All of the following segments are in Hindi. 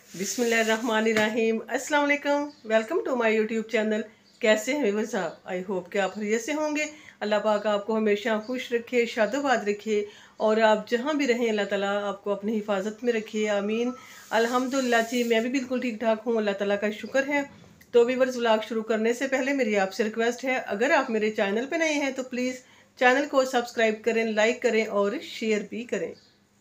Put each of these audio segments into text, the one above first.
बिस्मिल्लाहिर्रहमानिर्रहीम। अस्सलाम वालेकुम। Welcome to my YouTube channel. कैसे हैं व्यूअर्स आप? आई होप कि आप खैरियत से होंगे। अल्लाह पाक आपको हमेशा खुश रखे, शादोबाद रखे और आप जहां भी रहें अल्लाह ताला आपको अपनी हिफाजत में रखे। आमीन। अल्हम्दुलिल्लाह जी, मैं भी बिल्कुल ठीक ठाक हूँ, अल्लाह ताला का शुक्र है। तो व्यूअर्स, व्लॉग शुरू करने से पहले मेरी आपसे रिक्वेस्ट है, अगर आप मेरे चैनल पर नए हैं तो प्लीज़ चैनल को सब्सक्राइब करें, लाइक करें और शेयर भी करें।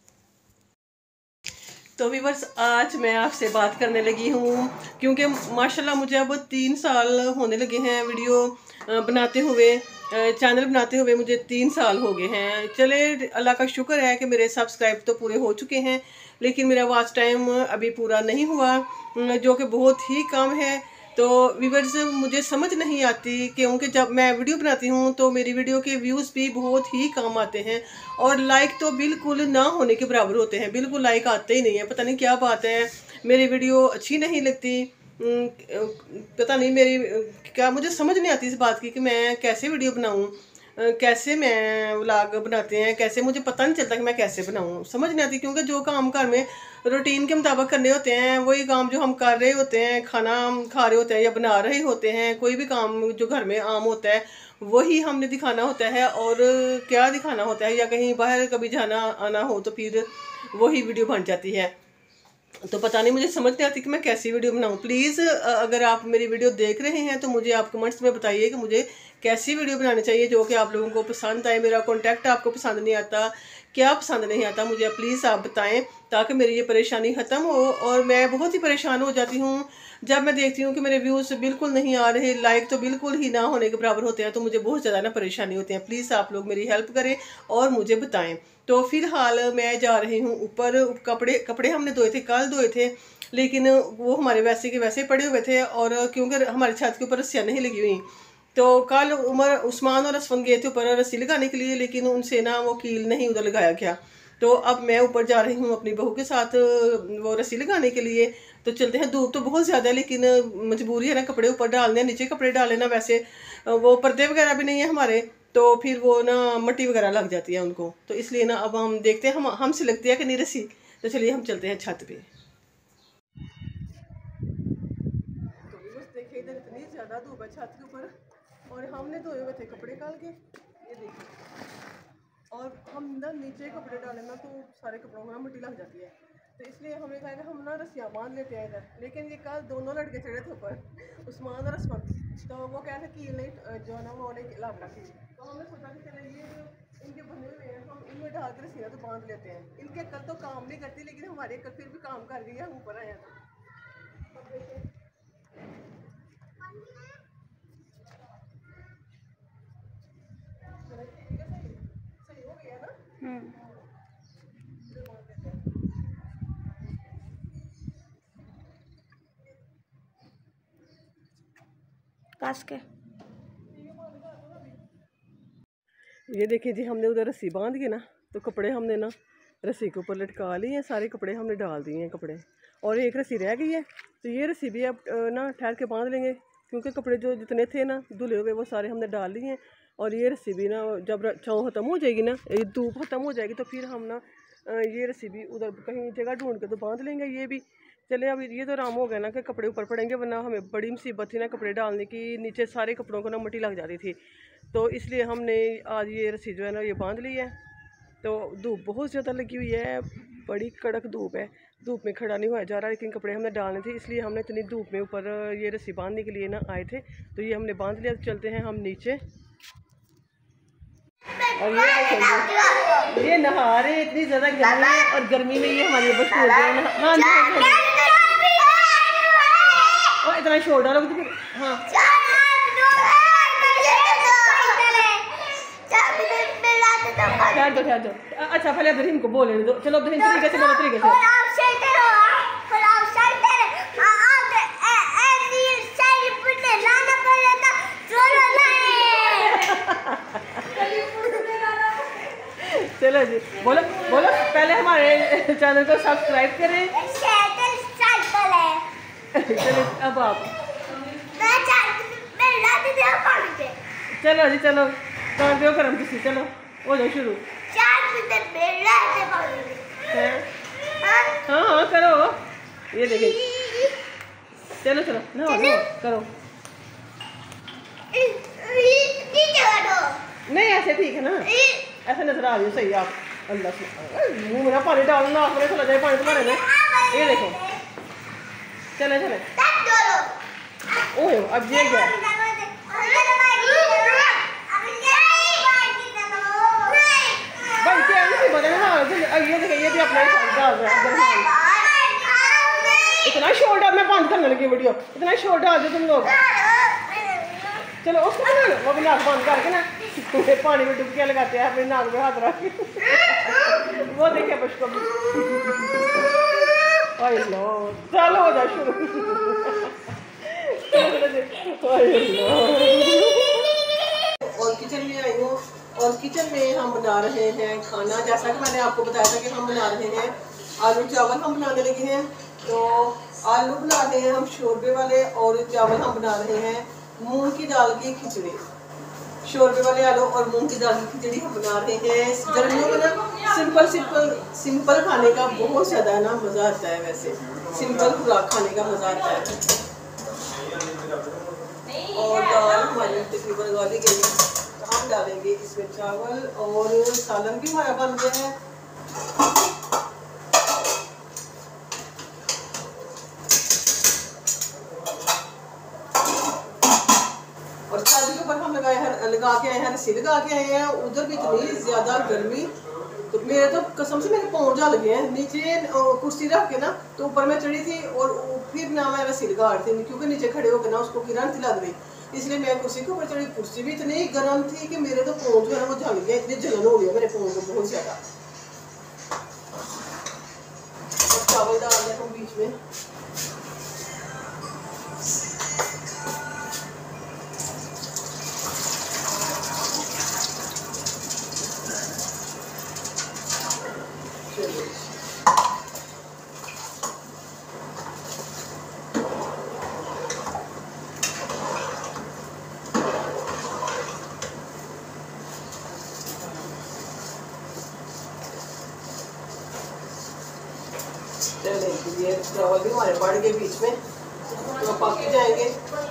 तो व्यूअर्स, आज मैं आपसे बात करने लगी हूँ क्योंकि माशाल्लाह मुझे अब 3 साल होने लगे हैं वीडियो बनाते हुए। चैनल बनाते हुए मुझे 3 साल हो गए हैं। चले, अल्लाह का शुक्र है कि मेरे सब्सक्राइब तो पूरे हो चुके हैं, लेकिन मेरा वॉच टाइम अभी पूरा नहीं हुआ, जो कि बहुत ही कम है। तो व्यूअर्स, मुझे समझ नहीं आती क्योंकि जब मैं वीडियो बनाती हूँ तो मेरी वीडियो के व्यूज़ भी बहुत ही कम आते हैं और लाइक तो बिल्कुल ना होने के बराबर होते हैं। बिल्कुल लाइक आते ही नहीं है, पता नहीं क्या बात है। मेरी वीडियो अच्छी नहीं लगती, पता नहीं मेरी क्या, मुझे समझ नहीं आती इस बात की कि मैं कैसे वीडियो बनाऊँ, कैसे मैं व्लॉग बनाते हैं, कैसे, मुझे पता नहीं चलता कि मैं कैसे बनाऊँ, समझ नहीं आती। क्योंकि जो काम घर में रूटीन के मुताबिक करने होते हैं, वही काम जो हम कर रहे होते हैं, खाना खा रहे होते हैं या बना रहे होते हैं, कोई भी काम जो घर में आम होता है वही हमने दिखाना होता है। और क्या दिखाना होता है, या कहीं बाहर कभी जाना आना हो तो फिर वही वीडियो बन जाती है। तो पता नहीं, मुझे समझ नहीं आती कि मैं कैसी वीडियो बनाऊं। प्लीज़ अगर आप मेरी वीडियो देख रहे हैं तो मुझे आप कमेंट्स में बताइए कि मुझे कैसी वीडियो बनानी चाहिए जो कि आप लोगों को पसंद आए। मेरा कॉन्टैक्ट आपको पसंद नहीं आता, क्या पसंद नहीं आता, मुझे प्लीज़ आप बताएं ताकि मेरी ये परेशानी ख़त्म हो। और मैं बहुत ही परेशान हो जाती हूँ जब मैं देखती हूँ कि मेरे व्यूज़ बिल्कुल नहीं आ रहे, लाइक तो बिल्कुल ही ना होने के बराबर होते हैं, तो मुझे बहुत ज़्यादा ना परेशानी होती है। प्लीज़ आप लोग मेरी हेल्प करें और मुझे बताएं। तो फिलहाल मैं जा रही हूँ ऊपर। कपड़े हमने धोए थे, कल धोए थे, लेकिन वो हमारे वैसे के वैसे पड़े हुए थे। और क्योंकि हमारे छत के ऊपर रस्सियाँ नहीं लगी हुई, तो कल उस्मान और असफन गए थे ऊपर रस्सी लगाने के लिए, लेकिन उनसे ना वो कील नहीं उधर लगाया गया। तो अब मैं ऊपर जा रही हूँ अपनी बहू के साथ वो रस्सी लगाने के लिए। तो चलते हैं। धूप तो बहुत ज़्यादा है, लेकिन मजबूरी है ना, कपड़े ऊपर डालने, नीचे कपड़े डाले ना। वैसे वो पर्दे वगैरह भी नहीं है हमारे, तो फिर वो ना मट्टी वगैरह लग जाती है उनको, तो इसलिए ना अब हम देखते हैं हमसे लगती है कि नहीं रस्सी। तो चलिए हम चलते हैं छत पे। तो बस देखिए, इधर इतनी ज़्यादा धूप है छत के ऊपर, और हमने धोए हुए थे कपड़े काल के, ये देखिए। और हम ना नीचे कपड़े डालें ना तो सारे कपड़ों में मिट्टी लग जाती है, तो इसलिए हमने कहा कि हम ना रस्सियाँ बांध लेते हैं इधर। लेकिन ये कल दोनों लड़के चढ़े थे ऊपर, उस्मान और असमान, तो वो कह रहे कील नहीं जो है ना वो नहीं लाभ रखी। तो हमने सोचा कि चले ये इनके बने हुए हैं, हम इनमें डाल कर रस्सियाँ तो बांध लेते हैं। इनके अक्ल तो काम नहीं करती, लेकिन हमारी अक्ल फिर भी काम कर रही है, हम ऊपर आए हैं तो देखिए। सही हो गया ना। कस के ये देखिए जी, हमने उधर रस्सी बांध के ना, तो कपड़े हमने ना रस्सी के ऊपर लटका लिए हैं, सारे कपड़े हमने डाल दिए हैं कपड़े, और एक रस्सी रह गई है। तो ये रस्सी भी अब ना ठहर के बांध लेंगे, क्योंकि कपड़े जो जितने थे ना धुले हुए वो सारे हमने डाल लिए हैं। और ये रस्सी भी ना जब छाँव ख़त्म हो जाएगी ना, ये धूप ख़त्म हो जाएगी, तो फिर हम ना ये रस्सी भी उधर कहीं जगह ढूंढ के तो बांध लेंगे ये भी। चले, अब ये तो आराम हो गया ना कि कपड़े ऊपर पड़ेंगे, वरना हमें बड़ी मुसीबत थी ना कपड़े डालने की, नीचे सारे कपड़ों को ना मिट्टी लग जाती थी। तो इसलिए हमने आज ये रस्सी जो है ना ये बांध ली है। तो धूप बहुत ज़्यादा लगी हुई है, बड़ी कड़क धूप है, धूप में खड़ा नहीं हुआ जा रहा, लेकिन कपड़े हमने डालने थे, इसलिए हमने इतनी धूप में ऊपर ये रस्सी बांधने के लिए ना आए थे। तो ये हमने बांध लिया। चलते हैं हम नीचे। और ये नहा रहे, इतनी ज़्यादा गर्मी है, और गर्मी में ये हमारे बस बोल रहे हैं। हाँ जी, और इतना शोर डालो तो फिर। हाँ, ठहर दो। अच्छा, पहले अब्राहिम को बोलने दो। चलो अब्राहिम, तरीके से बोलो, तरीके से। चलो जी, बोलो बोलो, पहले हमारे चैनल को सब्सक्राइब करें। चलो अब आप, चलो जी, चलो कर दो करम किसी, चलो हो जाओ शुरू। हाँ हाँ करो। ये देखें, चलो चलो नहाओ नहाओ करो। नहीं ऐसे ठीक है ना, ऐसे नजर आ रही हो सही आप। अल्लाह से मुँह मेरा पानी डालो, नाक में चला जाए पानी तुम्हारे में। ये देखो चले चले। ओह अब ये क्या भाई क्या नहीं पता ना। ये देखिए ये भी अपना डाल रहा है। इतना शोर डाल, मैं बंद करने लगी वीडियो, इतना शोर डाल दो तुम लोग। चलो उसको बना लो, वो भी नाक बंद करके ना पानी में डुबकियाँ लगाते हैं अपने नाक में हाथ रख के। वो देखिए पुष्को चलो हो जाए शुरू। और किचन में आई हूँ, और किचन में हम बना रहे हैं खाना। जैसा कि मैंने आपको बताया था कि हम बना रहे हैं आलू चावल, हम बनाने लगे हैं। तो आलू बना रहे हैं हम शोरबे वाले, और चावल हम बना रहे हैं मूंग की दाल की खिचड़ी। शोरबे वाले आलू और मूंग की दाल की खिचड़ी हम बना रहे हैं। गर्मियों में ना सिंपल खाने का बहुत ज़्यादा ना मज़ा आता है। वैसे सिंपल खुराक खाने का मज़ा आता है। और दाल हमारी तकरीबन गाली गई है, तो हम डालेंगे इसमें चावल, और सालन भी हमारा बन गया है। और छाती के ऊपर हम लगा के आए हैं, रस्सी लगा के आए हैं। उधर भी इतनी ज़्यादा गर्मी, तो मेरे तो कसम से मेरे पाँव जल गए हैं। नीचे कुर्सी रख के ना, तो ऊपर मैं चढ़ी थी और फिर ना मैं रस्सी लगा रही थी, क्योंकि नीचे खड़े होकर ना उसको किरण थी लग रही, इसलिए मैं कुर्सी के ऊपर चढ़ी। कुर्सी भी इतनी गर्म थी कि मेरे तो पाँव जो है ना वो जल गए, इतनी जलन हो गया मेरे पाँव को बहुत ज़्यादा। और चावल डाल रहे हम बीच में। ये चावल भी हमारे पड़ गए बीच में, तो पक जाएंगे।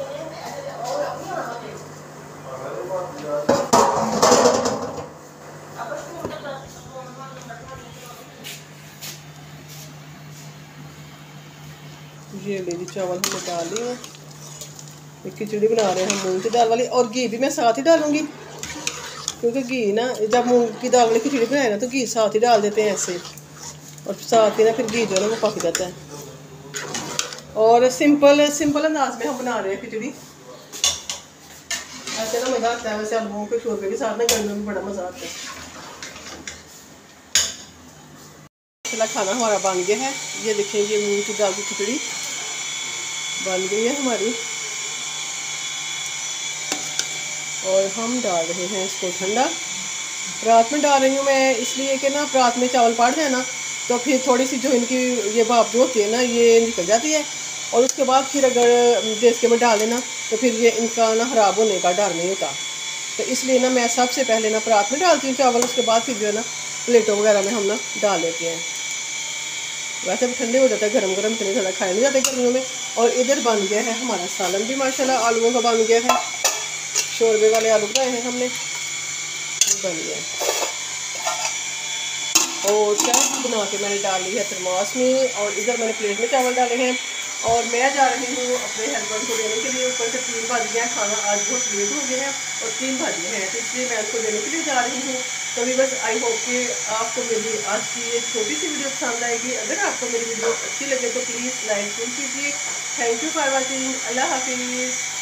ये ले जी चावल हमने डाल लिए हैं। खिचड़ी बना रहे हैं हम मूंग की दाल वाली, और घी भी मैं साथ ही डालूंगी, क्योंकि घी ना जब मूंग की दाल वाली खिचड़ी बनाए ना तो घी साथ ही डाल देते हैं ऐसे, और साथ ही ना फिर घी जो है ना वो पक जाता है। और सिंपल अंदाज में हम बना रहे हैं खिचड़ी। ऐसे ना मज़ा आता है, वैसे आलूओं के शोरबे के साथ ना गर्मियों में बड़ा मज़ा आता है। खाना हमारा बन गया है। ये देखें, ये मूंग की दाल की खिचड़ी बन गई है हमारी, और हम डाल रहे हैं इसको ठंडा। रात में डाल रही हूँ मैं इसलिए कि ना रात में चावल पड़ जाए ना, तो फिर थोड़ी सी जो इनकी ये भाप जो होती है ना ये निकल जाती है, और उसके बाद फिर अगर देसके में डाल देना तो फिर ये इनका ना ख़राब होने का डर नहीं होता। तो इसलिए ना मैं सबसे पहले ना रात में डालती हूँ चावल, उसके बाद फिर जो है ना प्लेटों वगैरह में हम ना डाल लेते हैं। वैसे भी ठंडे हो जाता है, गरम गरम इतने ज़्यादा खाए नहीं जाते गर्मियों में। और इधर बन गया है हमारा सालन भी माशाल्लाह, आलूओं का बन गया है। शोरबे वाले आलू बनाए हैं हमने, बन गया। और चाय बना के मैंने डाल ली है थर्मास में, और इधर मैंने प्लेट में चावल डाले हैं। और मैं जा रही हूँ अपने हस्बैंड को देने के लिए। ऊपर से 3 बज गया, खाना आज बहुत लेट हो गया है और 3 बज गए हैं, तो इसलिए मैं उनको देने के लिए जा रही हूँ। तो भी बस आई होप कि आपको मेरी आज की ये छोटी सी वीडियो पसंद आएगी। अगर आपको मेरी वीडियो अच्छी लगे तो प्लीज़ लाइक कीजिए। Thank you for watching. Allah हाफिज़।